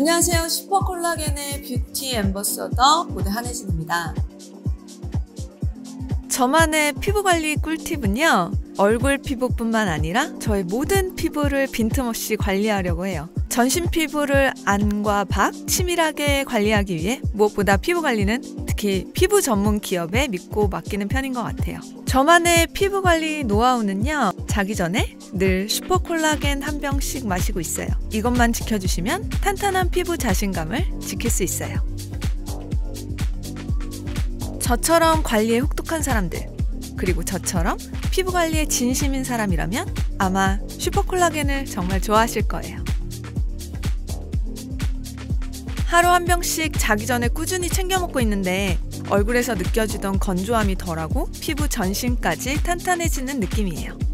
안녕하세요. 슈퍼콜라겐의 뷰티 앰버서더 모델 한혜진입니다. 저만의 피부관리 꿀팁은요, 얼굴 피부뿐만 아니라 저의 모든 피부를 빈틈없이 관리하려고 해요. 전신 피부를 안과 밖 치밀하게 관리하기 위해 무엇보다 피부관리는 특히 피부 전문 기업에 믿고 맡기는 편인 것 같아요. 저만의 피부관리 노하우는요, 자기 전에 늘 슈퍼콜라겐 한 병씩 마시고 있어요. 이것만 지켜주시면 탄탄한 피부 자신감을 지킬 수 있어요. 저처럼 관리에 혹독한 사람들, 그리고 저처럼 피부 관리에 진심인 사람이라면 아마 슈퍼콜라겐을 정말 좋아하실 거예요. 하루 한 병씩 자기 전에 꾸준히 챙겨 먹고 있는데 얼굴에서 느껴지던 건조함이 덜하고 피부 전신까지 탄탄해지는 느낌이에요.